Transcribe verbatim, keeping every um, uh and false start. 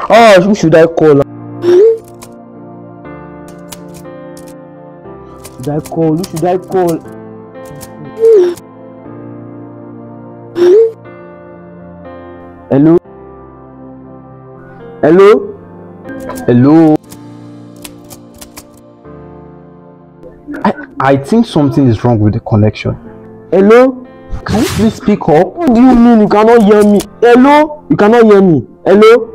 Ah, who should I call? Should I call? Who should I call? Hello? Hello? Hello? I, I think something is wrong with the connection. Hello? Can you please speak up? What do you mean you cannot hear me? Hello? You cannot hear me? Hello?